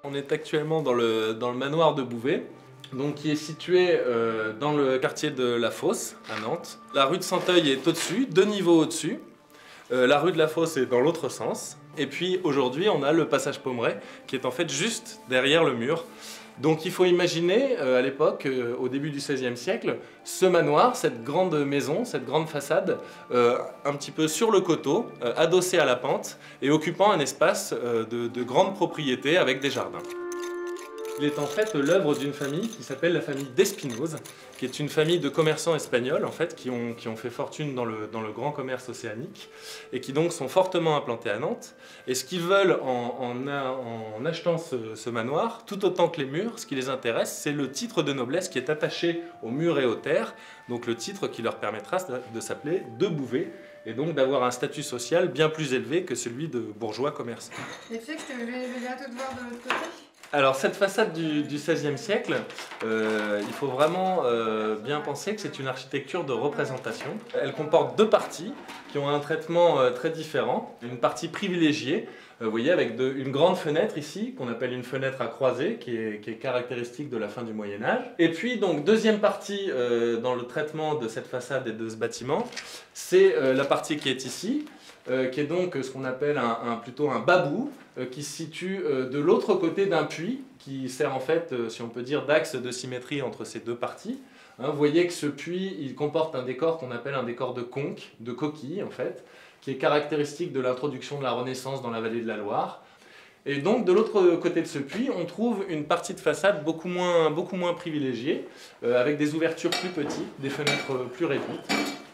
On est actuellement dans le manoir de Bouvet, donc qui est situé dans le quartier de la Fosse, à Nantes. La rue de Santeuil est au-dessus, 2 niveaux au-dessus. La rue de la Fosse est dans l'autre sens. Et puis aujourd'hui, on a le passage Pommeraye, qui est en fait juste derrière le mur. Donc il faut imaginer, à l'époque, au début du XVIe siècle, ce manoir, cette grande maison, cette grande façade, un petit peu sur le coteau, adossée à la pente, et occupant un espace de grande propriété avec des jardins. Il est en fait l'œuvre d'une famille qui s'appelle la famille d'Espinoz, qui est une famille de commerçants espagnols en fait, qui ont fait fortune dans le grand commerce océanique et qui donc sont fortement implantés à Nantes. Et ce qu'ils veulent en achetant ce manoir, tout autant que les murs, ce qui les intéresse, c'est le titre de noblesse qui est attaché aux murs et aux terres, donc le titre qui leur permettra de s'appeler de Bouvet et donc d'avoir un statut social bien plus élevé que celui de bourgeois commerçants. Et tu sais que je vais bientôt te voir de l'autre côté. Alors cette façade du XVIe siècle, il faut vraiment bien penser que c'est une architecture de représentation. Elle comporte 2 parties qui ont un traitement très différent. Une partie privilégiée, vous voyez, avec une grande fenêtre ici, qu'on appelle une fenêtre à croisée, qui est caractéristique de la fin du Moyen-Âge. Et puis, donc, deuxième partie dans le traitement de cette façade et de ce bâtiment, c'est la partie qui est ici, qui est donc ce qu'on appelle plutôt un babou, qui se situe de l'autre côté d'un puits, qui sert en fait, si on peut dire, d'axe de symétrie entre ces 2 parties. Vous voyez que ce puits, il comporte un décor qu'on appelle un décor de conque, de coquille en fait, qui est caractéristique de l'introduction de la Renaissance dans la vallée de la Loire. Et donc de l'autre côté de ce puits, on trouve une partie de façade beaucoup moins privilégiée, avec des ouvertures plus petites, des fenêtres plus réduites.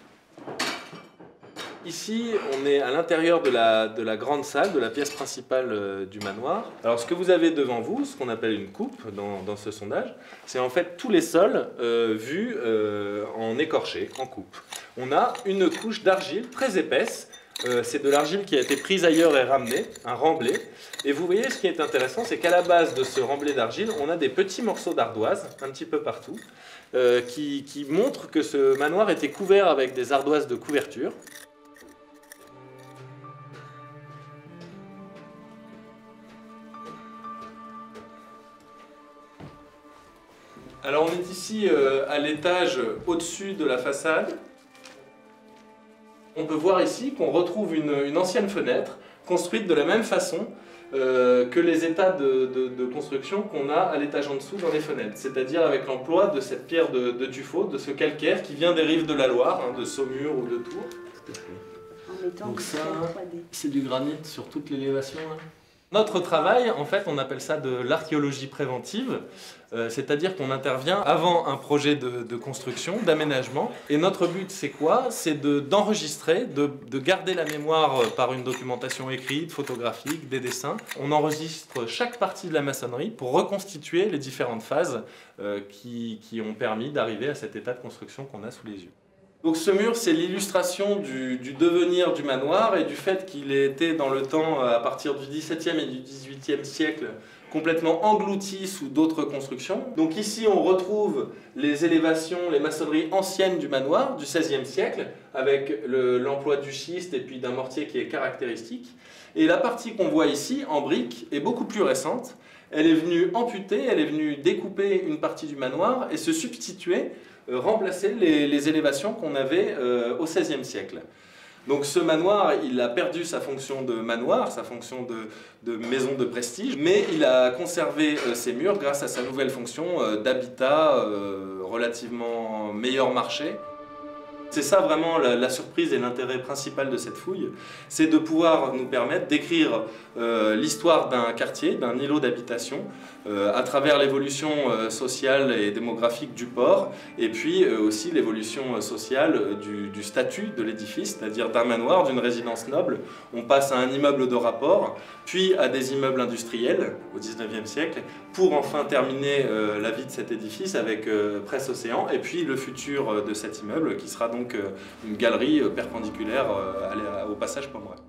Ici, on est à l'intérieur de la grande salle, de la pièce principale du manoir. Alors ce que vous avez devant vous, ce qu'on appelle une coupe dans ce sondage, c'est en fait tous les sols vus en écorché, en coupe. On a une couche d'argile très épaisse, c'est de l'argile qui a été prise ailleurs et ramenée, un remblai. Et vous voyez, ce qui est intéressant, c'est qu'à la base de ce remblai d'argile, on a des petits morceaux d'ardoise, un petit peu partout, qui montrent que ce manoir était couvert avec des ardoises de couverture. Alors on est ici à l'étage au-dessus de la façade. On peut voir ici qu'on retrouve une ancienne fenêtre construite de la même façon que les états de construction qu'on a à l'étage en dessous dans les fenêtres. C'est-à-dire avec l'emploi de cette pierre de tuffeau, de ce calcaire qui vient des rives de la Loire, de Saumur ou de Tours. Donc ça, c'est du granit sur toute l'élévation. Notre travail, en fait, on appelle ça de l'archéologie préventive, c'est-à-dire qu'on intervient avant un projet de construction, d'aménagement. Et notre but, c'est quoi? C'est d'enregistrer, de garder la mémoire par une documentation écrite, photographique, des dessins. On enregistre chaque partie de la maçonnerie pour reconstituer les différentes phases qui ont permis d'arriver à cet état de construction qu'on a sous les yeux. Donc ce mur, c'est l'illustration du devenir du manoir et du fait qu'il ait été dans le temps, à partir du XVIIe et du XVIIIe siècle, complètement englouti sous d'autres constructions. Donc ici, on retrouve les élévations, les maçonneries anciennes du manoir du XVIe siècle, avec l'emploi du schiste et puis d'un mortier qui est caractéristique. Et la partie qu'on voit ici, en briques, est beaucoup plus récente. Elle est venue amputer, elle est venue découper une partie du manoir et se substituer, remplacer les élévations qu'on avait au XVIe siècle. Donc ce manoir, il a perdu sa fonction de manoir, sa fonction de maison de prestige, mais il a conservé ses murs grâce à sa nouvelle fonction d'habitat relativement meilleur marché. C'est ça vraiment la surprise et l'intérêt principal de cette fouille, c'est de pouvoir nous permettre d'écrire l'histoire d'un quartier, d'un îlot d'habitation, à travers l'évolution sociale et démographique du port, et puis aussi l'évolution sociale du statut de l'édifice, c'est-à-dire d'un manoir, d'une résidence noble, on passe à un immeuble de rapport, puis à des immeubles industriels au XIXe siècle, pour enfin terminer la vie de cet édifice avec Presse Océan, et puis le futur de cet immeuble qui sera donc une galerie perpendiculaire au passage Pommeraye.